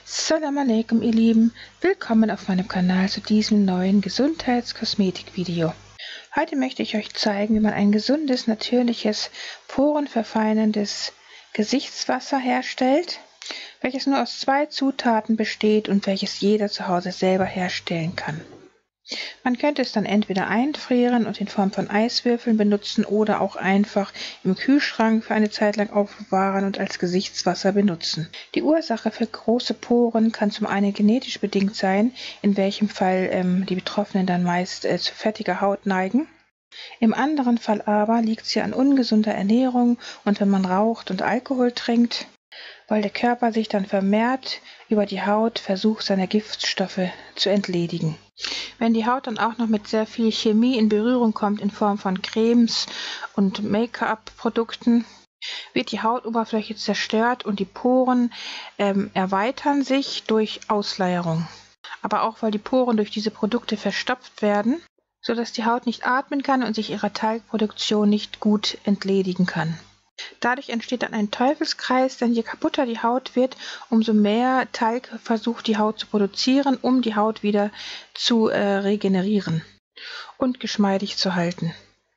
Salam alaikum, ihr Lieben, willkommen auf meinem Kanal zu diesem neuen Gesundheitskosmetik-Video. Heute möchte ich euch zeigen, wie man ein gesundes, natürliches, porenverfeinerndes Gesichtswasser herstellt, welches nur aus 2 Zutaten besteht und welches jeder zu Hause selber herstellen kann. Man könnte es dann entweder einfrieren und in Form von Eiswürfeln benutzen oder auch einfach im Kühlschrank für eine Zeit lang aufbewahren und als Gesichtswasser benutzen. Die Ursache für große Poren kann zum einen genetisch bedingt sein, in welchem Fall die Betroffenen dann meist zu fettiger Haut neigen. Im anderen Fall aber liegt sie an ungesunder Ernährung und wenn man raucht und Alkohol trinkt, weil der Körper sich dann vermehrt über die Haut versucht, seine Giftstoffe zu entledigen. Wenn die Haut dann auch noch mit sehr viel Chemie in Berührung kommt in Form von Cremes und Make-up-Produkten, wird die Hautoberfläche zerstört und die Poren erweitern sich durch Ausleierung. Aber auch weil die Poren durch diese Produkte verstopft werden, sodass die Haut nicht atmen kann und sich ihrer Talgproduktion nicht gut entledigen kann. Dadurch entsteht dann ein Teufelskreis, denn je kaputter die Haut wird, umso mehr Talg versucht die Haut zu produzieren, um die Haut wieder zu regenerieren und geschmeidig zu halten.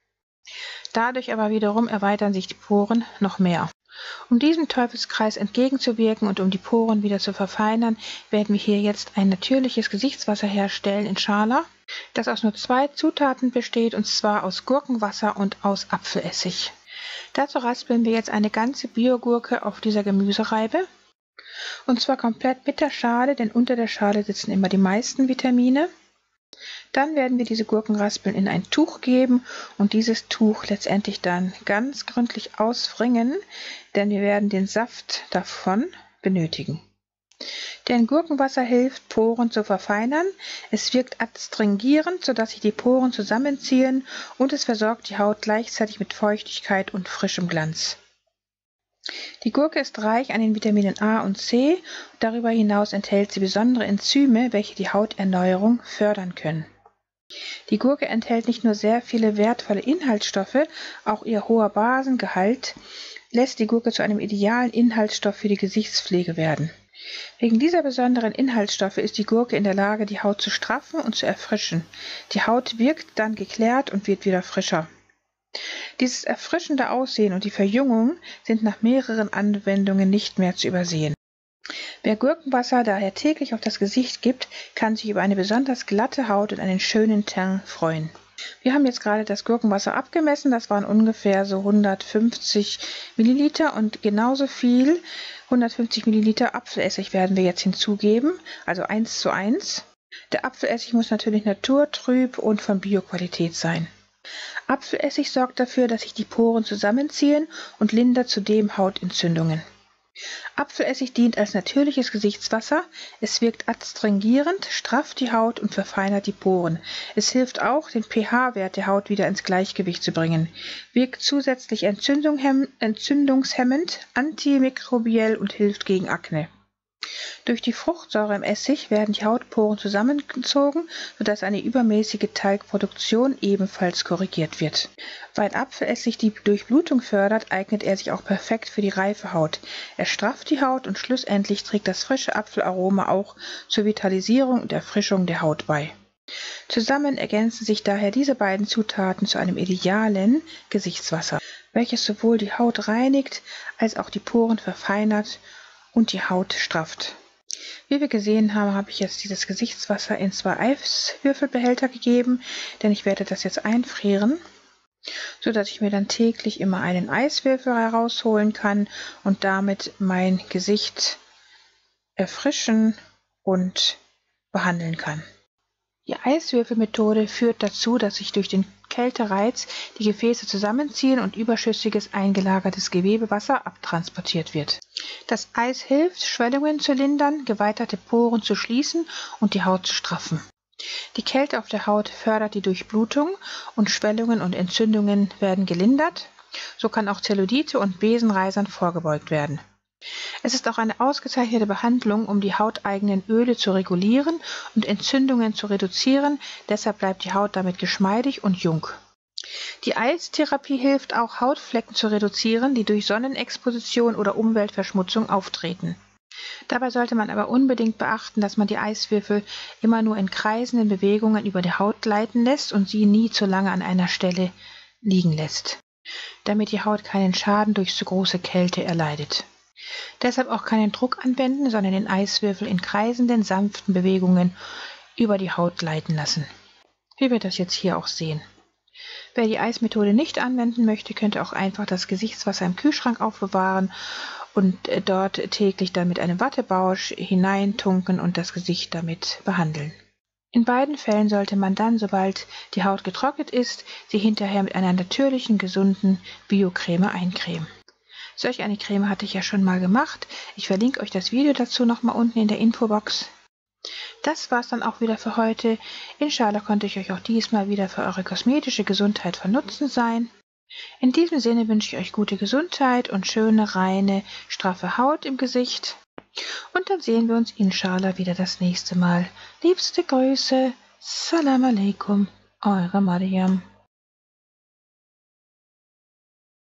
Dadurch aber wiederum erweitern sich die Poren noch mehr. Um diesem Teufelskreis entgegenzuwirken und um die Poren wieder zu verfeinern, werden wir hier jetzt ein natürliches Gesichtswasser herstellen in Schala, das aus nur 2 Zutaten besteht, und zwar aus Gurkenwasser und aus Apfelessig. Dazu raspeln wir jetzt eine ganze Biogurke auf dieser Gemüsereibe, und zwar komplett mit der Schale, denn unter der Schale sitzen immer die meisten Vitamine. Dann werden wir diese Gurkenraspeln in ein Tuch geben und dieses Tuch letztendlich dann ganz gründlich auswringen, denn wir werden den Saft davon benötigen. Denn Gurkenwasser hilft, Poren zu verfeinern. Es wirkt adstringierend, sodass sich die Poren zusammenziehen, und es versorgt die Haut gleichzeitig mit Feuchtigkeit und frischem Glanz. Die Gurke ist reich an den Vitaminen A und C. Darüber hinaus enthält sie besondere Enzyme, welche die Hauterneuerung fördern können. Die Gurke enthält nicht nur sehr viele wertvolle Inhaltsstoffe, auch ihr hoher Basengehalt lässt die Gurke zu einem idealen Inhaltsstoff für die Gesichtspflege werden. Wegen dieser besonderen Inhaltsstoffe ist die Gurke in der Lage, die Haut zu straffen und zu erfrischen. Die Haut wirkt dann geklärt und wird wieder frischer. Dieses erfrischende Aussehen und die Verjüngung sind nach mehreren Anwendungen nicht mehr zu übersehen. Wer Gurkenwasser daher täglich auf das Gesicht gibt, kann sich über eine besonders glatte Haut und einen schönen Teint freuen. Wir haben jetzt gerade das Gurkenwasser abgemessen, das waren ungefähr so 150 Milliliter und genauso viel, 150 Milliliter Apfelessig werden wir jetzt hinzugeben, also 1:1. Der Apfelessig muss natürlich naturtrüb und von Bioqualität sein. Apfelessig sorgt dafür, dass sich die Poren zusammenziehen und lindert zudem Hautentzündungen. Apfelessig dient als natürliches Gesichtswasser, es wirkt adstringierend, strafft die Haut und verfeinert die Poren. Es hilft auch, den pH-Wert der Haut wieder ins Gleichgewicht zu bringen, wirkt zusätzlich entzündungshemmend, antimikrobiell und hilft gegen Akne. Durch die Fruchtsäure im Essig werden die Hautporen zusammengezogen, sodass eine übermäßige Talgproduktion ebenfalls korrigiert wird. Weil Apfelessig die Durchblutung fördert, eignet er sich auch perfekt für die reife Haut. Er strafft die Haut und schlussendlich trägt das frische Apfelaroma auch zur Vitalisierung und Erfrischung der Haut bei. Zusammen ergänzen sich daher diese beiden Zutaten zu einem idealen Gesichtswasser, welches sowohl die Haut reinigt, als auch die Poren verfeinert und die Haut strafft. Wie wir gesehen haben, habe ich jetzt dieses Gesichtswasser in 2 Eiswürfelbehälter gegeben, denn ich werde das jetzt einfrieren, sodass ich mir dann täglich immer einen Eiswürfel herausholen kann und damit mein Gesicht erfrischen und behandeln kann. Die Eiswürfelmethode führt dazu, dass sich durch den Kältereiz die Gefäße zusammenziehen und überschüssiges eingelagertes Gewebewasser abtransportiert wird. Das Eis hilft, Schwellungen zu lindern, geweiterte Poren zu schließen und die Haut zu straffen. Die Kälte auf der Haut fördert die Durchblutung und Schwellungen und Entzündungen werden gelindert. So kann auch Zellulite und Besenreisern vorgebeugt werden. Es ist auch eine ausgezeichnete Behandlung, um die hauteigenen Öle zu regulieren und Entzündungen zu reduzieren, deshalb bleibt die Haut damit geschmeidig und jung. Die Eistherapie hilft auch, Hautflecken zu reduzieren, die durch Sonnenexposition oder Umweltverschmutzung auftreten. Dabei sollte man aber unbedingt beachten, dass man die Eiswürfel immer nur in kreisenden Bewegungen über die Haut gleiten lässt und sie nie zu lange an einer Stelle liegen lässt, damit die Haut keinen Schaden durch zu große Kälte erleidet. Deshalb auch keinen Druck anwenden, sondern den Eiswürfel in kreisenden, sanften Bewegungen über die Haut gleiten lassen. Wie wir das jetzt hier auch sehen. Wer die Eismethode nicht anwenden möchte, könnte auch einfach das Gesichtswasser im Kühlschrank aufbewahren und dort täglich dann mit einem Wattebausch hineintunken und das Gesicht damit behandeln. In beiden Fällen sollte man dann, sobald die Haut getrocknet ist, sie hinterher mit einer natürlichen, gesunden Biocreme eincremen. Solch eine Creme hatte ich ja schon mal gemacht. Ich verlinke euch das Video dazu nochmal unten in der Infobox. Das war's dann auch wieder für heute. Inshallah konnte ich euch auch diesmal wieder für eure kosmetische Gesundheit von Nutzen sein. In diesem Sinne wünsche ich euch gute Gesundheit und schöne, reine, straffe Haut im Gesicht. Und dann sehen wir uns inshallah wieder das nächste Mal. Liebste Grüße. Salam alaikum. Eure Mariam.